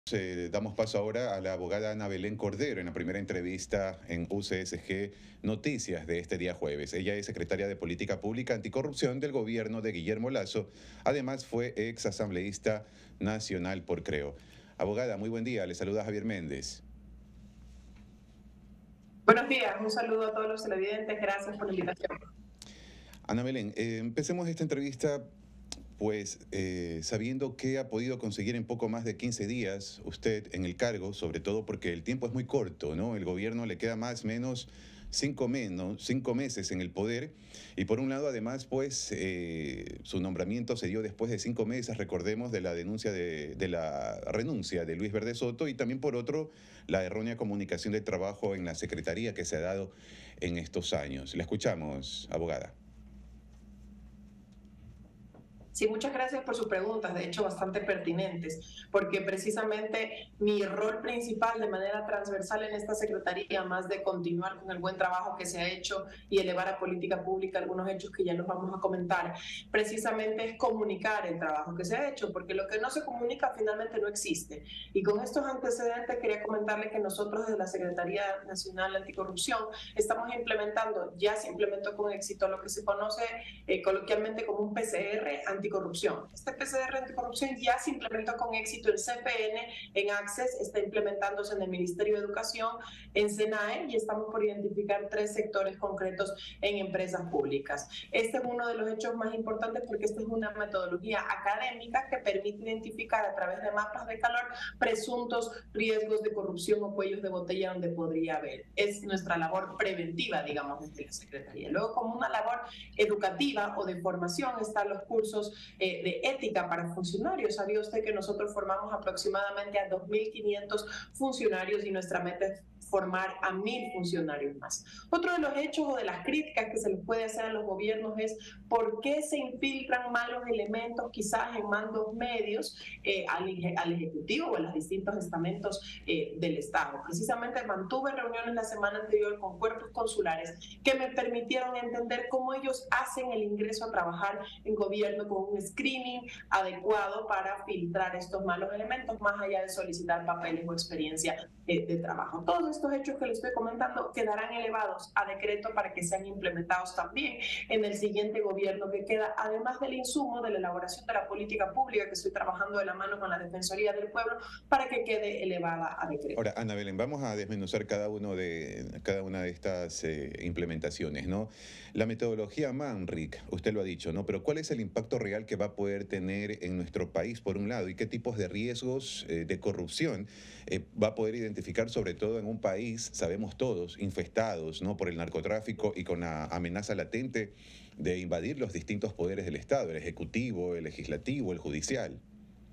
Damos paso ahora a la abogada Ana Belén Cordero en la primera entrevista en UCSG Noticias de este día jueves. Ella es secretaria de Política Pública Anticorrupción del gobierno de Guillermo Lasso. Además fue ex asambleísta nacional por Creo. Abogada, muy buen día. Le saluda Javier Méndez. Buenos días, un saludo a todos los televidentes, gracias por la invitación. Ana Belén, empecemos esta entrevista sabiendo que ha podido conseguir en poco más de 15 días usted en el cargo, sobre todo porque el tiempo es muy corto, ¿no? El gobierno le queda más o menos 5 meses en el poder y por un lado además su nombramiento se dio después de 5 meses, recordemos, de la denuncia de la renuncia de Luis Verde Soto y también por otro la errónea comunicación de trabajo en la Secretaría que se ha dado en estos años. La escuchamos, abogada. Sí, muchas gracias por sus preguntas, de hecho bastante pertinentes, porque precisamente mi rol principal de manera transversal en esta secretaría, más de continuar con el buen trabajo que se ha hecho y elevar a política pública algunos hechos que ya nos vamos a comentar, precisamente es comunicar el trabajo que se ha hecho, porque lo que no se comunica finalmente no existe. Y con estos antecedentes quería comentarle que nosotros desde la Secretaría Nacional Anticorrupción estamos implementando, ya se implementó con éxito lo que se conoce coloquialmente como un PCR anticorrupción. Este PCR anticorrupción ya se implementó con éxito en CPN, en Access, está implementándose en el Ministerio de Educación, en SENAE, y estamos por identificar 3 sectores concretos en empresas públicas. Este es uno de los hechos más importantes porque esta es una metodología académica que permite identificar a través de mapas de calor presuntos riesgos de corrupción o cuellos de botella donde podría haber. Es nuestra labor preventiva, digamos, desde la Secretaría. Luego, como una labor educativa o de formación, están los cursos de ética para funcionarios. ¿Sabía usted que nosotros formamos aproximadamente a 2.500 funcionarios y nuestra meta es formar a 1.000 funcionarios más? Otro de los hechos o de las críticas que se les puede hacer a los gobiernos es por qué se infiltran malos elementos quizás en mandos medios al Ejecutivo o a los distintos estamentos del Estado. Precisamente mantuve reuniones la semana anterior con cuerpos consulares que me permitieron entender cómo ellos hacen el ingreso a trabajar en gobierno con un screening adecuado para filtrar estos malos elementos, más allá de solicitar papeles o experiencia de trabajo. Todos estos hechos que les estoy comentando quedarán elevados a decreto para que sean implementados también en el siguiente gobierno que queda, además del insumo de la elaboración de la política pública que estoy trabajando de la mano con la Defensoría del Pueblo para que quede elevada a decreto. Ahora, Ana Belén, vamos a desmenuzar cada una de estas implementaciones, ¿no? La metodología Manric, usted lo ha dicho, ¿no? Pero ¿cuál es el impacto real que va a poder tener en nuestro país, por un lado, y qué tipos de riesgos de corrupción va a poder identificar, sobre todo en un país, sabemos todos, infestados, ¿no?, por el narcotráfico y con la amenaza latente de invadir los distintos poderes del Estado, el ejecutivo, el legislativo, el judicial?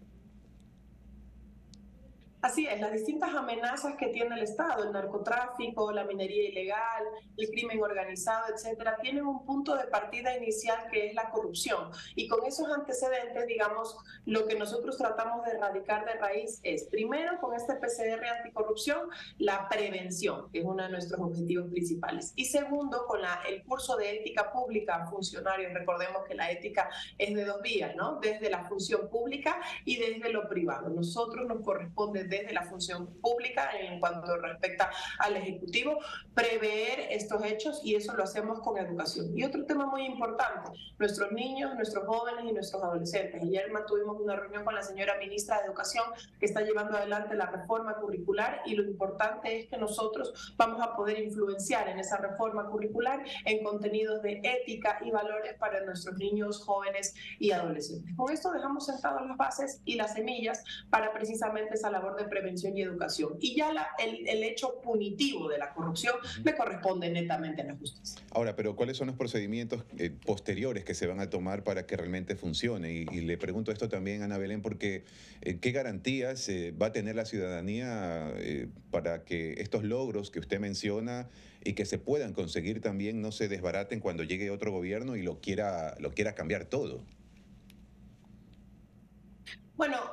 Así es, las distintas amenazas que tiene el Estado, el narcotráfico, la minería ilegal, el crimen organizado, etcétera, tienen un punto de partida inicial que es la corrupción. Y con esos antecedentes, digamos, lo que nosotros tratamos de erradicar de raíz es, primero, con este PCR anticorrupción, la prevención, que es uno de nuestros objetivos principales. Y segundo, con el curso de ética pública a funcionarios. Recordemos que la ética es de 2 vías, ¿no? Desde la función pública y desde lo privado. Nosotros nos corresponde desde la función pública en cuanto respecta al Ejecutivo, prever estos hechos y eso lo hacemos con educación. Y otro tema muy importante, nuestros niños, nuestros jóvenes y nuestros adolescentes. Ayer tuvimos una reunión con la señora ministra de Educación que está llevando adelante la reforma curricular y lo importante es que nosotros vamos a poder influenciar en esa reforma curricular en contenidos de ética y valores para nuestros niños, jóvenes y adolescentes. Con esto dejamos sentadas las bases y las semillas para precisamente esa labor de prevención y educación. Y ya el hecho punitivo de la corrupción le corresponde netamente a la justicia. Ahora, pero ¿cuáles son los procedimientos posteriores que se van a tomar para que realmente funcione? Y le pregunto esto también a Ana Belén porque ¿qué garantías va a tener la ciudadanía para que estos logros que usted menciona y que se puedan conseguir también no se desbaraten cuando llegue otro gobierno y lo quiera cambiar todo? Bueno,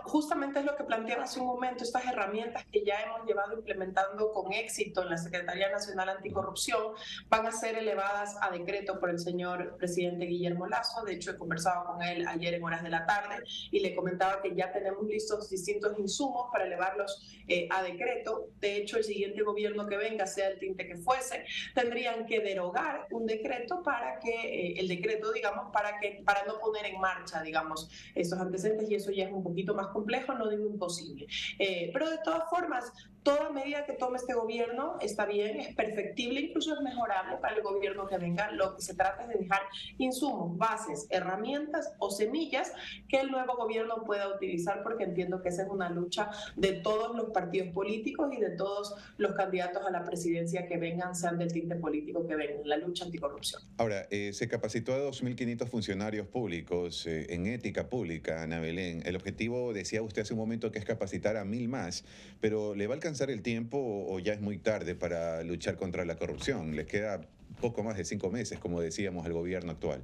justamente es lo que planteaba hace un momento, estas herramientas que ya hemos llevado implementando con éxito en la Secretaría Nacional Anticorrupción van a ser elevadas a decreto por el señor presidente Guillermo Lasso. De hecho, he conversado con él ayer en horas de la tarde y le comentaba que ya tenemos listos distintos insumos para elevarlos a decreto. De hecho, el siguiente gobierno que venga, sea el tinte que fuese, tendrían que derogar un decreto para que, el decreto, digamos, para no poner en marcha, digamos, estos antecedentes, y eso ya es un poquito más complejo, no digo imposible. Pero de todas formas, toda medida que tome este gobierno está bien, es perfectible, incluso es mejorable para el gobierno que venga. Lo que se trata es de dejar insumos, bases, herramientas o semillas que el nuevo gobierno pueda utilizar, porque entiendo que esa es una lucha de todos los partidos políticos y de todos los candidatos a la presidencia que vengan, sean del tinte político que vengan, la lucha anticorrupción. Ahora, se capacitó a 2.500 funcionarios públicos en ética pública, Ana Belén. El objetivo, decía usted hace un momento, que es capacitar a 1.000 más, pero ¿le va a alcanzar el tiempo o ya es muy tarde para luchar contra la corrupción? Les queda poco más de 5 meses, como decíamos, al gobierno actual.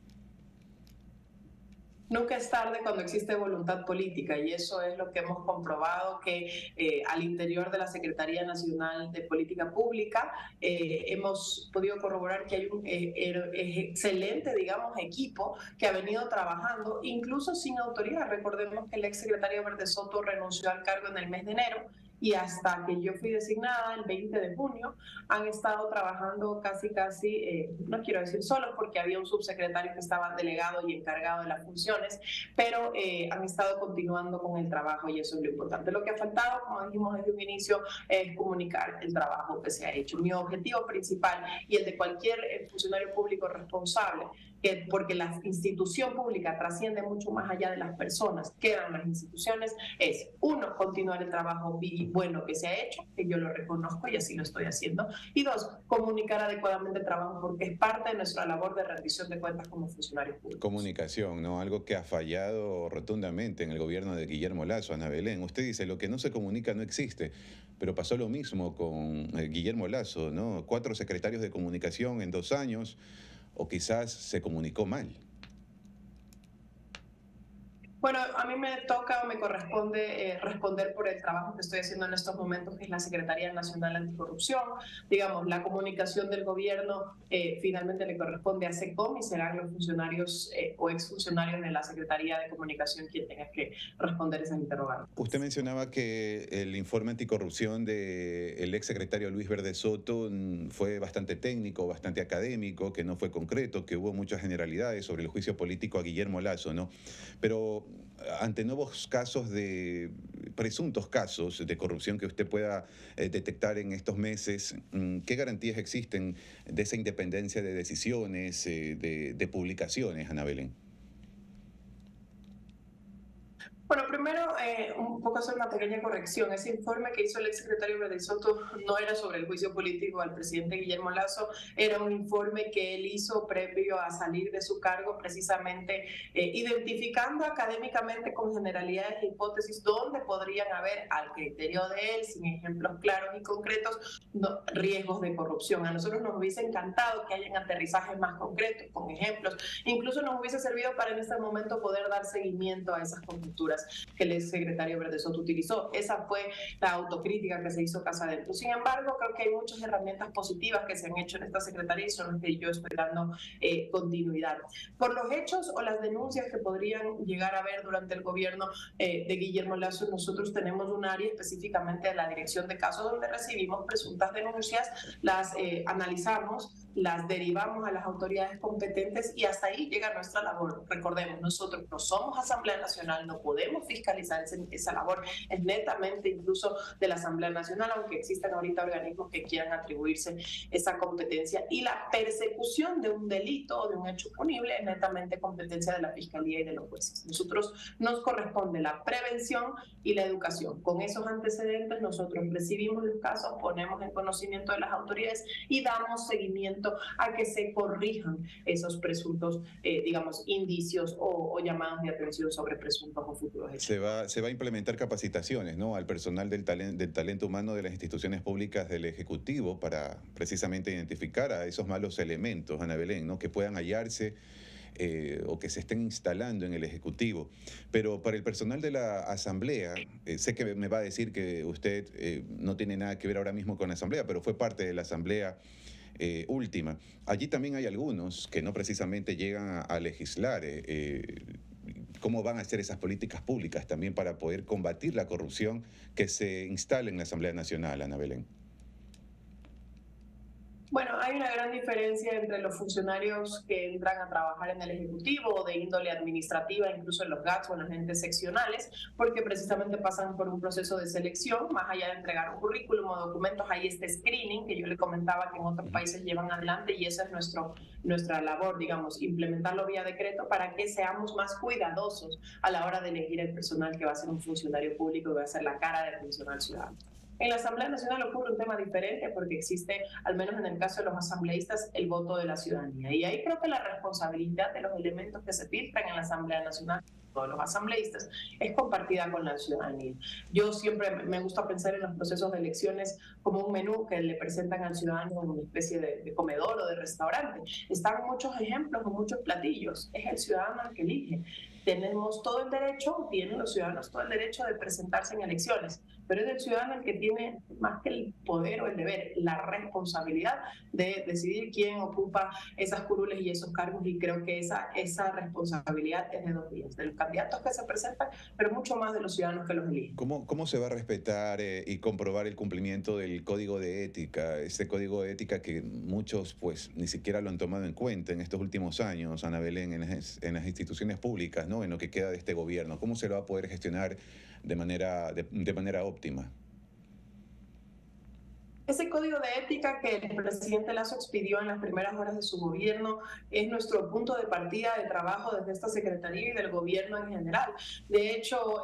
Nunca es tarde cuando existe voluntad política, y eso es lo que hemos comprobado, que al interior de la Secretaría Nacional de Política Pública hemos podido corroborar que hay un excelente, digamos, equipo que ha venido trabajando incluso sin autoridad. Recordemos que el exsecretario Verde Soto renunció al cargo en el mes de enero, y hasta que yo fui designada el 20 de junio han estado trabajando casi, no quiero decir solos, porque había un subsecretario que estaba delegado y encargado de las funciones, pero han estado continuando con el trabajo, y eso es lo importante. Lo que ha faltado, como dijimos desde un inicio, es comunicar el trabajo que se ha hecho. Mi objetivo principal, y el de cualquier funcionario público responsable, porque la institución pública trasciende mucho más allá de las personas, quedan las instituciones, es, uno, continuar el trabajo bueno que se ha hecho, que yo lo reconozco y así lo estoy haciendo, y dos, comunicar adecuadamente el trabajo, porque es parte de nuestra labor de rendición de cuentas como funcionarios públicos. Comunicación, ¿no? Algo que ha fallado rotundamente en el gobierno de Guillermo Lasso, Ana Belén. Usted dice, lo que no se comunica no existe, pero pasó lo mismo con Guillermo Lasso, ¿no? 4 secretarios de comunicación en 2 años, o quizás se comunicó mal. Bueno, a mí me toca o me corresponde responder por el trabajo que estoy haciendo en estos momentos, que es la Secretaría Nacional Anticorrupción. Digamos, la comunicación del gobierno finalmente le corresponde a SECOM, y serán los funcionarios o exfuncionarios de la Secretaría de Comunicación quien tenga que responder esas interrogantes. Usted mencionaba que el informe anticorrupción del exsecretario Luis Verde Soto fue bastante técnico, bastante académico, que no fue concreto, que hubo muchas generalidades sobre el juicio político a Guillermo Lasso, ¿no? Pero ante nuevos casos presuntos casos de corrupción que usted pueda detectar en estos meses, ¿qué garantías existen de esa independencia de decisiones, de publicaciones, Ana Belén? Bueno, primero, un poco hacer una pequeña corrección. Ese informe que hizo el exsecretario Verde Soto no era sobre el juicio político al presidente Guillermo Lasso, era un informe que él hizo previo a salir de su cargo, precisamente identificando académicamente con generalidades e hipótesis dónde podrían haber, al criterio de él, sin ejemplos claros y concretos, riesgos de corrupción. A nosotros nos hubiese encantado que hayan aterrizajes más concretos, con ejemplos. Incluso nos hubiese servido para en este momento poder dar seguimiento a esas conjeturas que el exsecretario Verde Soto utilizó. Esa fue la autocrítica que se hizo casa adentro. Sin embargo, creo que hay muchas herramientas positivas que se han hecho en esta secretaría y son las que yo estoy dando continuidad. Por los hechos o las denuncias que podrían llegar a haber durante el gobierno de Guillermo Lasso, nosotros tenemos un área específicamente de la Dirección de Casos donde recibimos presuntas denuncias, las analizamos, las derivamos a las autoridades competentes y hasta ahí llega nuestra labor. Recordemos, nosotros no somos Asamblea Nacional, no podemos fiscalizar esa labor, es netamente incluso de la Asamblea Nacional, aunque existan ahorita organismos que quieran atribuirse esa competencia, y la persecución de un delito o de un hecho punible es netamente competencia de la Fiscalía y de los jueces. Nosotros nos corresponde la prevención y la educación. Con esos antecedentes nosotros recibimos los casos, ponemos en conocimiento de las autoridades y damos seguimiento a que se corrijan esos presuntos, digamos, indicios o llamadas de atención sobre presuntos o futuros hechos. Se va a implementar capacitaciones, ¿no?, al personal del talento humano de las instituciones públicas del Ejecutivo para precisamente identificar a esos malos elementos, Ana Belén, ¿no?, que puedan hallarse o que se estén instalando en el Ejecutivo. Pero para el personal de la Asamblea, sé que me va a decir que usted no tiene nada que ver ahora mismo con la Asamblea, pero fue parte de la Asamblea última. Allí también hay algunos que no precisamente llegan a legislar. ¿Cómo van a hacer esas políticas públicas también para poder combatir la corrupción que se instala en la Asamblea Nacional, Ana Belén? Bueno, hay una gran diferencia entre los funcionarios que entran a trabajar en el Ejecutivo o de índole administrativa, incluso en los GATS o en los entes seccionales, porque precisamente pasan por un proceso de selección, más allá de entregar un currículum o documentos, hay este screening que yo le comentaba que en otros países llevan adelante y esa es nuestra labor, digamos, implementarlo vía decreto para que seamos más cuidadosos a la hora de elegir el personal que va a ser un funcionario público y va a ser la cara del funcionario ciudadano. En la Asamblea Nacional ocurre un tema diferente porque existe, al menos en el caso de los asambleístas, el voto de la ciudadanía. Y ahí creo que la responsabilidad de los elementos que se filtran en la Asamblea Nacional, todos los asambleístas, es compartida con la ciudadanía. Yo siempre me gusta pensar en los procesos de elecciones como un menú que le presentan al ciudadano en una especie de comedor o de restaurante. Están muchos ejemplos, muchos platillos. Es el ciudadano el que elige. Tenemos todo el derecho, tienen los ciudadanos todo el derecho de presentarse en elecciones, pero es el ciudadano el que tiene, más que el poder o el deber, la responsabilidad de decidir quién ocupa esas curules y esos cargos, y creo que esa responsabilidad es de dos vías, de los candidatos que se presentan, pero mucho más de los ciudadanos que los eligen. ¿Cómo se va a respetar y comprobar el cumplimiento del código de ética? Este código de ética que muchos pues ni siquiera lo han tomado en cuenta en estos últimos años, Ana Belén, en las instituciones públicas, ¿no? En lo que queda de este gobierno. ¿Cómo se lo va a poder gestionar de manera óptima? Ese código de ética que el presidente Lasso expidió en las primeras horas de su gobierno es nuestro punto de partida de trabajo desde esta Secretaría y del gobierno en general. De hecho,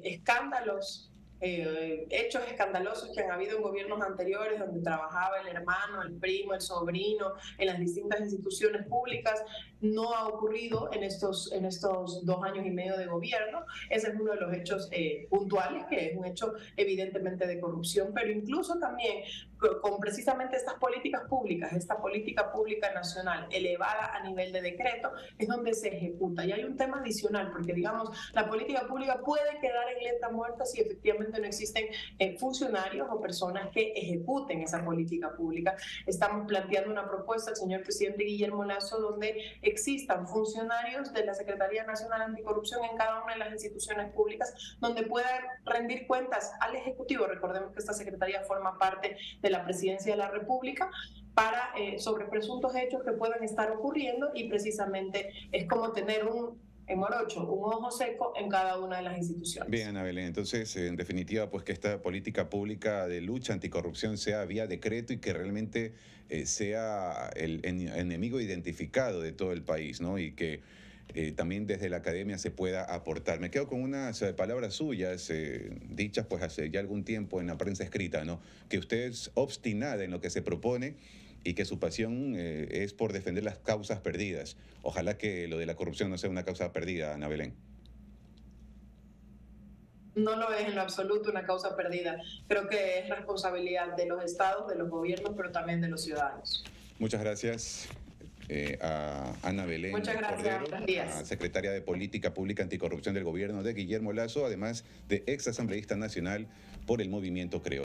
hechos escandalosos que han habido en gobiernos anteriores, donde trabajaba el hermano, el primo, el sobrino, en las distintas instituciones públicas, no ha ocurrido en estos 2 años y medio de gobierno. Ese es uno de los hechos puntuales, que es un hecho evidentemente de corrupción, pero incluso también con precisamente estas políticas públicas, esta política pública nacional elevada a nivel de decreto, es donde se ejecuta. Y hay un tema adicional, porque digamos, la política pública puede quedar en letra muerta si efectivamente no existen funcionarios o personas que ejecuten esa política pública. Estamos planteando una propuesta al señor presidente Guillermo Lasso donde existan funcionarios de la Secretaría Nacional Anticorrupción en cada una de las instituciones públicas, donde puedan rendir cuentas al Ejecutivo. Recordemos que esta Secretaría forma parte de la Presidencia de la República, sobre presuntos hechos que puedan estar ocurriendo, y precisamente es como tener en Morocho, un ojo seco en cada una de las instituciones. Bien, Ana Belén, entonces, en definitiva, pues que esta política pública de lucha anticorrupción sea vía decreto y que realmente sea el enemigo identificado de todo el país, ¿no? Y que también desde la academia se pueda aportar. Me quedo con unas palabras suyas, dichas pues hace ya algún tiempo en la prensa escrita, ¿no? Que usted es obstinada en lo que se propone y que su pasión es por defender las causas perdidas. Ojalá que lo de la corrupción no sea una causa perdida, Ana Belén. No lo es en lo absoluto una causa perdida. Creo que es responsabilidad de los estados, de los gobiernos, pero también de los ciudadanos. Muchas gracias a Ana Belén Cordero, secretaria de Política Pública Anticorrupción del gobierno de Guillermo Lasso, además de ex asambleísta nacional por el movimiento Creo.